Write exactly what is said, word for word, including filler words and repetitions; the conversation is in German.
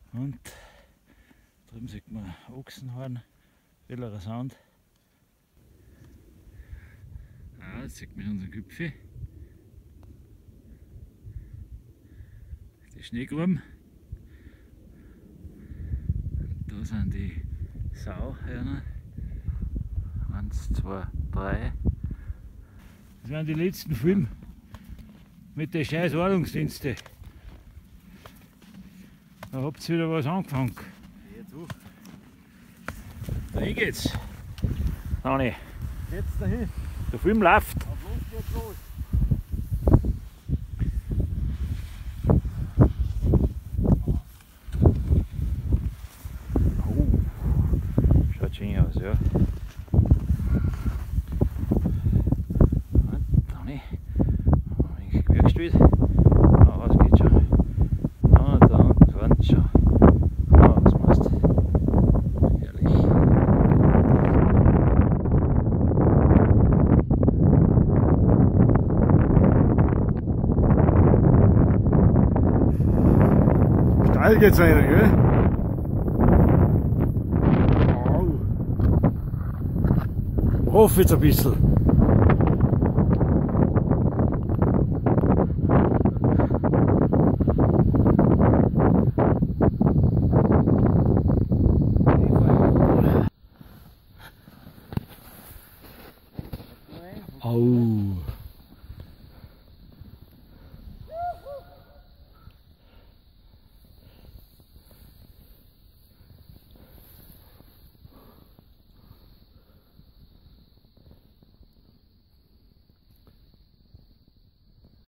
Und drüben sieht man Ochsenhorn, Wellerer Sand. Ah, jetzt sieht man unseren Gipfel. Die Schneegruben. Da sind die Sauhörner. Eins, zwei, drei. Das waren die letzten Filme mit den scheiß Ordnungsdiensten. Da habt ihr wieder was angefangen. Dahin geht's. Dani. Jetzt dahin. Der Film läuft. Auf los geht's los. Oh, schaut schön aus, ja. Und Dani. Ein wenig Gewicht. Ah, das geht schon. Ah, da unten fahren schon. Ah, was machst du? Herrlich. Steil geht's weiter, gell? Hoff jetzt ein bisschen.